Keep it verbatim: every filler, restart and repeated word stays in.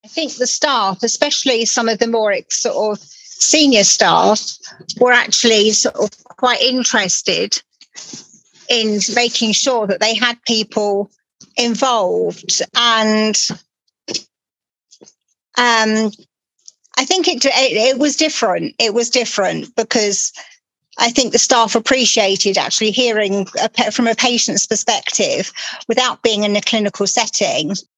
I think the staff, especially some of the more sort of senior staff, were actually sort of quite interested in making sure that they had people involved. And um, I think it, it it was different. It was different because I think the staff appreciated actually hearing a, from a patient's perspective without being in a clinical setting.